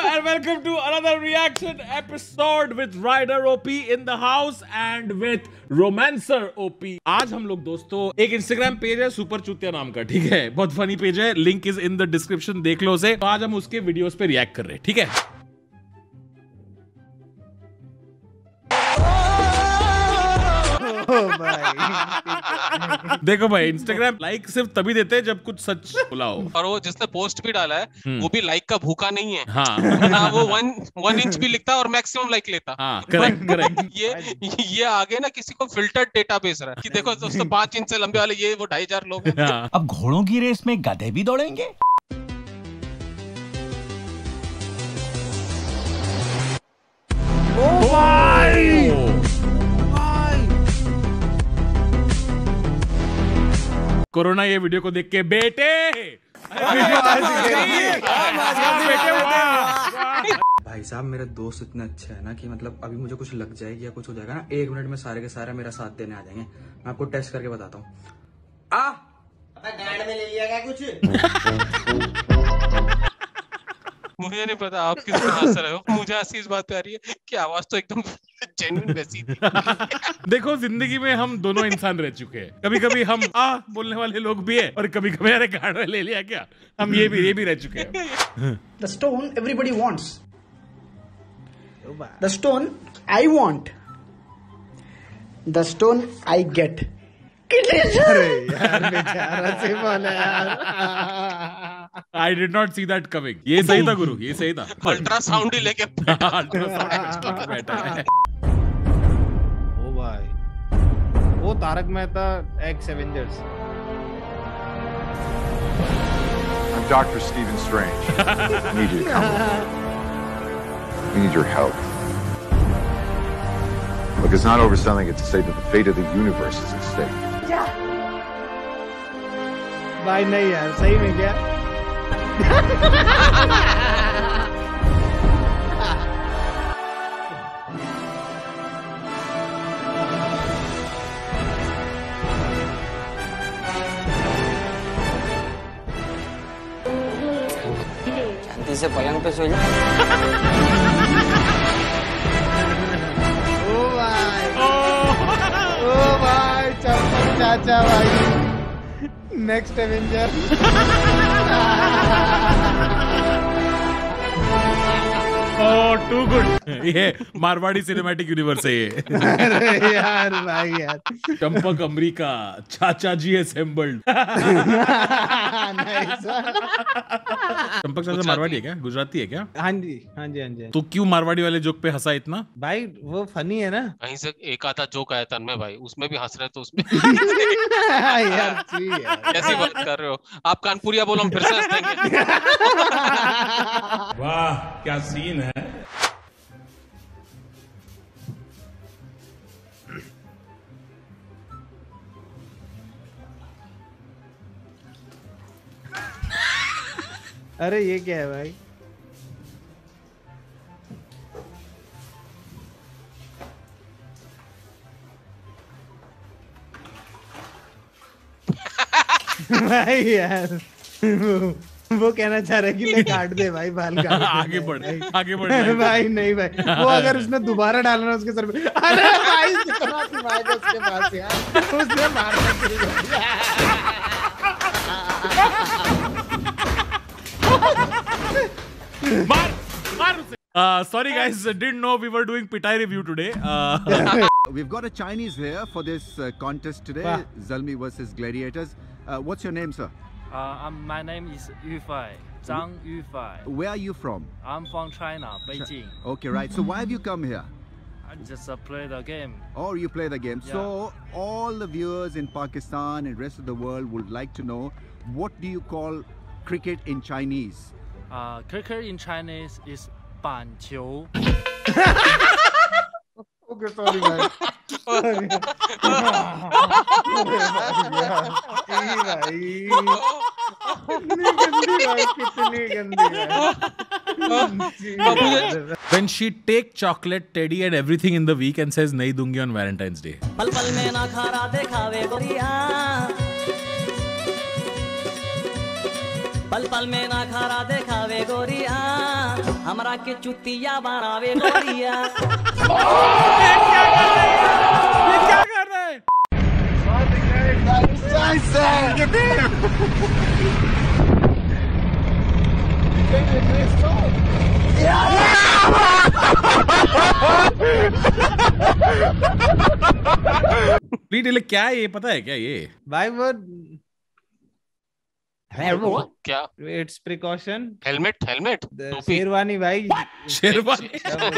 and welcome to another reaction episode with Rider OP in the house and with Romancer OP. आज हम लोग दोस्तों एक Instagram page है सुपर चूतिया नाम का, ठीक है, बहुत फनी पेज है, link is in the description, देख लो उसे। तो आज हम उसके वीडियोस पे रिएक्ट कर रहे हैं, ठीक है। देखो भाई, इंस्टाग्राम लाइक सिर्फ तभी देते हैं जब कुछ सच बोला हो। और वो जिसने पोस्ट भी डाला है वो भी लाइक का भूखा नहीं है। हाँ। वो 1 इंच भी लिखता है और मैक्सिमम लाइक लेता। हाँ, करेक्ट। ये आगे ना किसी को फिल्टर्ड डेटा बेच रहा है कि देखो दोस्तों 5 इंच से लंबे वाले ये वो 2500 लोग हैं। हाँ। अब घोड़ों की रेस में गधे भी दौड़ेंगे। कोरोना ये वीडियो को देख के बेटे भाई साहब मेरा दोस्त इतना अच्छा है ना कि मतलब अभी मुझे कुछ लग जाएगी या कुछ हो जाएगा ना, 1 मिनट में सारे के सारे मेरा साथ देने आ जाएंगे। मैं आपको टेस्ट करके बताता हूँ। गांड में ले लिया क्या कुछ? मुझे नहीं पता आप किस तरह हंस रहे हो। मुझे हंसी इस बात पे आ रही है कि आवाज तो एकदम जेन्युइन वैसी थी। देखो, जिंदगी में हम दोनों इंसान रह चुके हैं। कभी कभी हम बोलने वाले लोग भी है और कभी कभी अरे गांड में ले लिया क्या, हम ये भी रह चुके हैं। The stone everybody wants. The stone I want. The stone I get. I did not see that coming. ये सही था गुरु, ये सही था। अल्ट्रासाउंड ही लेके बैठा है। ओ भाई, वो Tarak Mehta X Avengers. I'm Dr. Stephen Strange. I need you to come with me. We need your help. Look, it's not overselling it to say that the fate of the universe is at stake. भाई नहीं यार, सही में क्या? शांति से पलंग पे सो जा। ओ भाई चंपक चाचा भाई, नेक्स्ट एवेंजर। To good. ये मारवाड़ी सिनेमैटिक यूनिवर्स है ये। अरे यार भाई यार, चंपक अमरीका, चाचा जी असेंबल्ड। चंपक चाचा मारवाड़ी है क्या, गुजराती है क्या? हाँ जी हाँ जी हाँ जी। तो क्यों मारवाड़ी वाले जोक पे हंसा इतना? भाई वो फनी है ना। कहीं से एक आधा जोक आया तन्मय भाई, उसमें भी हंस रहे तो उसमें यार कैसी बात कर रहे हो आप? कानपुरिया बोलो, हम फिर से हंस देंगे। वाह क्या सीन है। अरे ये क्या है भाई? भाई यार वो कहना चाह रहा है कि ले काट दे भाई, बाल काट। आगे बढ़ भाई नहीं भाई, वो अगर उसने दोबारा डालना उसके सर पे, अरे भाई कितना दिमाग है उसके पास यार, उसने मारना शुरू कर दिया। Sorry guys, didn't know we were doing Pitai review today. We've got a Chinese here for this contest today, Zalmi versus Gladiators. What's your name, sir? My name is Yufai, Zhang Yufai. Where are you from? I'm from China, Beijing. Okay, right. So why have you come here? I just play the game. Oh, you play the game. Yeah. So all the viewers in Pakistan and rest of the world would like to know, what do you call cricket in Chinese? Cricket in Chinese is 板球. Okay, sorry भाई। कितनी गंदी भाई। When she take chocolate, teddy and everything in the week and says नहीं दूंगी on Valentine's Day. पल पल में ना खारा देखावे गोरिया, पल पल में ना खारा देखावे दिखावे गोरिया हमरा के चुतिया बनावे गोरिया। ये क्या कर रहा है? फ्लीट क्या है ये पता है क्या ये? भाई वो क्या? It's precaution. हेलमेट शेरवानी भाई। शेरवानी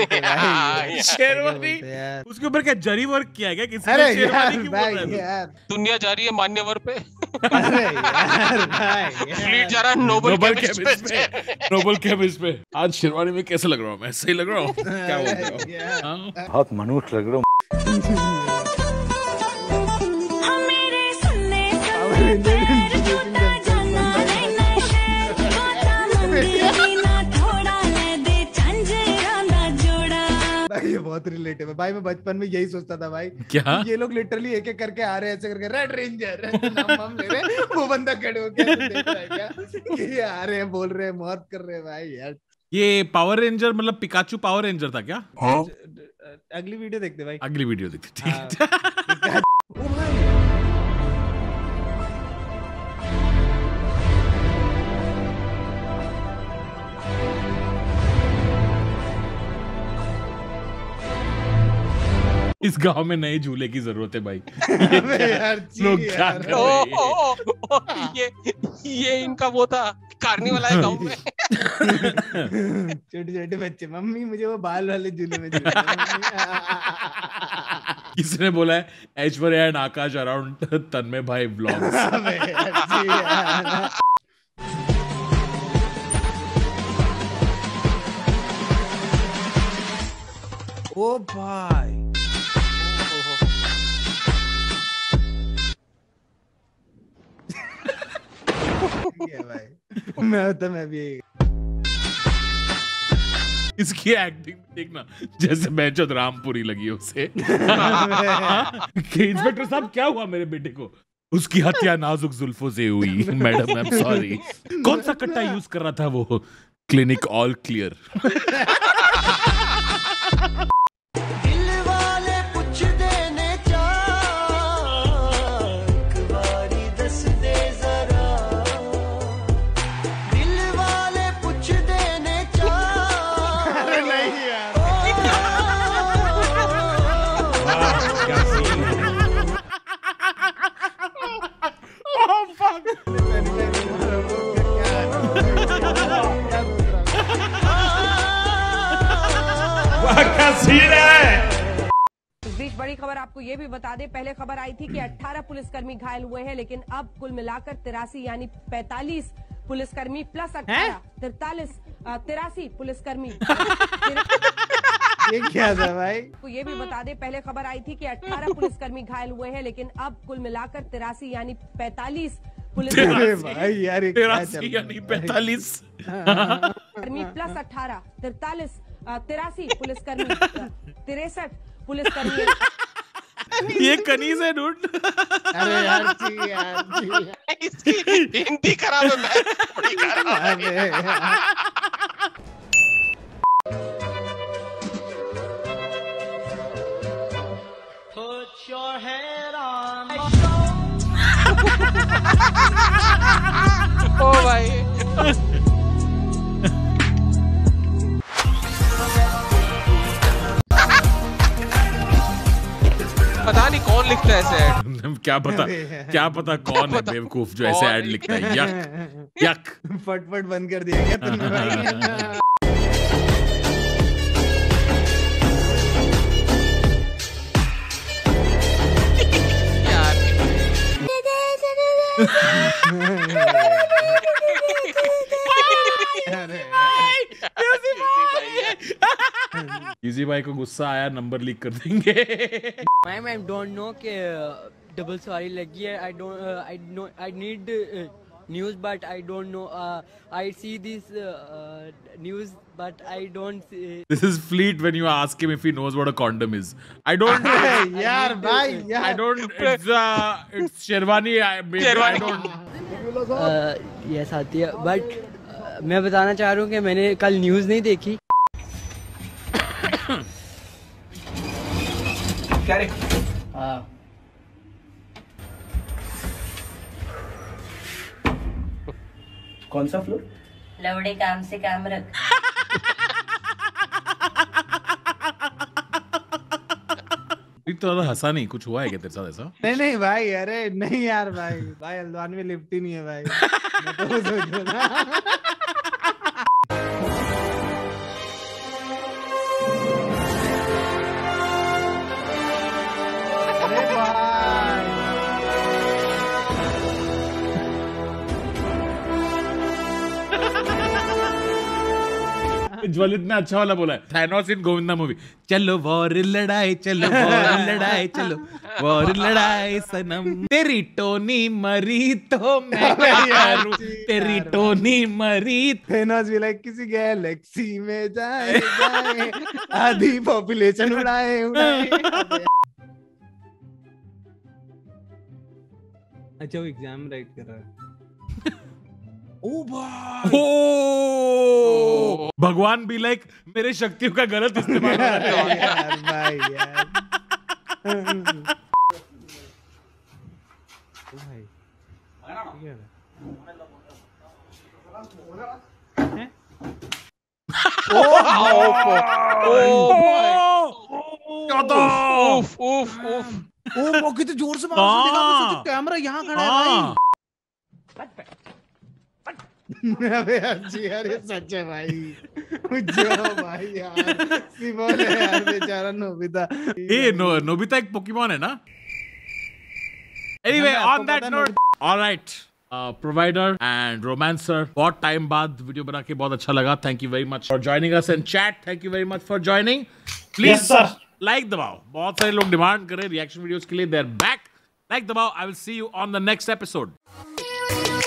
यार। उसके ऊपर क्या जरी वर्क किया गया किसी अरे ने? शेरवानी यार क्यों भाई बोल रहा है? यार। दुनिया जा रही है मान्यवर पे। अरे यार भाई फ्लीट जा रहा है नोबल केमिस्ट पे। नोबल केमिस्ट पे। आज शेरवानी में कैसे लग रहा हूँ मैं? सही लग रहा हूँ? क्या बोल रहा हूँ? हाँ? बहुत मनुष्य लग रहा हूँ। भाई ये बहुत रिलेटिव है भाई। मैं बचपन में यही सोचता था भाई। क्या? ये लोग लिटरली एक एक करके आ रहे हैं, ऐसे करके रेड रेंजर नाम ले रहे हैं। वो बंदा खड़े होके ऐसे देख रहा है क्या ये आ रहे हैं, बोल रहे हैं, मौत कर रहे हैं भाई यार। ये पावर रेंजर मतलब पिकाचू पावर रेंजर था क्या? अगली वीडियो देखते भाई। अगली वीडियो देखते ठीक है। इस गांव में नए झूले की जरूरत है भाई। लोग क्या कर रहे हैं? ये इनका वो था कार्निवल है गांव में। छोटे छोटे बच्चे, मम्मी मुझे वो बाल वाले झूले में किसने बोला है? ऐश्वर्या एंड आकाश अराउंड तन्मय भाई व्लॉग्स। ओ भाई भाई मैं भी इसकी एक्टिंग देखना जैसे बेंचोद रामपुरी लगी उसे। कि इंस्पेक्टर साहब क्या हुआ मेरे बेटे को? उसकी हत्या नाजुक जुल्फों से हुई मैडम, आई एम सॉरी। कौन सा कट्टा यूज कर रहा था वो? Clinic all clear. इस बीच बड़ी खबर आपको ये भी बता दें, पहले खबर आई थी कि 18 पुलिसकर्मी घायल हुए हैं, लेकिन अब कुल मिलाकर 83 यानी 45 पुलिसकर्मी प्लस 18 83 पुलिसकर्मी। ये क्या था भाई? को ये भी बता दें, पहले खबर आई थी कि 18 पुलिसकर्मी घायल हुए हैं, लेकिन अब कुल मिलाकर 83 यानी 45 पुलिसकर्मी भाई यार 83 यानी 45 कर्मी प्लस 18 83 पुलिसकर्मी 63 पुलिसकर्मी। ये कनीज है डूड। अरे यार यार इसकी हिंदी खराब है, मैं थोड़ी खराब है। Put your head on my ओ भाई पता नहीं कौन लिखता है ऐसे ऐड। क्या पता कौन है बेवकूफ जो ऐसे ऐड लिखता है। यक यक। फटफट बंद कर दिया क्या तुमने भाई? इजी भाई को गुस्सा आया, नंबर लीक कर देंगे। मैम आई डोंट नो कि डबल सवारी लगी है। I need news but I don't know. I see this news but I don't see. This is Fleet when you ask him if he knows what a condom is. I don't. यार भाई यार. I don't. It's Sherwani. I don't. Yes आती है but मैं बताना चाह रहा हूँ कि मैंने कल न्यूज़ नहीं देखी। क्या रे? हाँ। कौन सा फ्लोर? लवड़े काम से काम रख। तो हंसा नहीं, कुछ हुआ है क्या तेरे साथ ऐसा? नहीं भाई, अरे नहीं यार भाई हल्द्वानी में लिफ्ट ही नहीं है भाई। मैं तो सोच रहा था। अरे भाई ज्वलित ने अच्छा वाला बोला है, थैनोस इन गोविंदा मूवी। चलो वॉर लड़ाई, चलो वॉर लड़ाई, चलो वॉर लड़ाई सनम, तेरी टोनी मरी तो मैं क्या करूं, तेरी टोनी मरी। थैनोस भी लाइक किसी गैलेक्सी में जाए जाए, आधी पॉपुलेशन उड़ाए उड़ाए। अच्छा वो एग्जाम राइट कर रहा है। ओ भाई, ओ भगवान भी लाइक मेरे शक्तियों का गलत इस्तेमाल कर रहे हैं। यार भाई यार। भाई ओ कितने जोर से मारा, कैमरा यहाँ खड़ा है भाई। अबे अच्छी यार, ये सच है भाई। जो भाई यार सिमोन है यार, बेचारा नोबिता। नोबिता एक पोकेमॉन है ना। Anyway, on that note, all right, provider and romancer, बहुत टाइम बाद वीडियो बना के बहुत अच्छा लगा। Thank you very much for joining us in chat. Thank you very much for joining. Please like दबाओ, बहुत सारे लोग डिमांड कर रहे हैं रिएक्शन वीडियोस के लिए। They're back. Like दबाओ. I will see you on the next episode.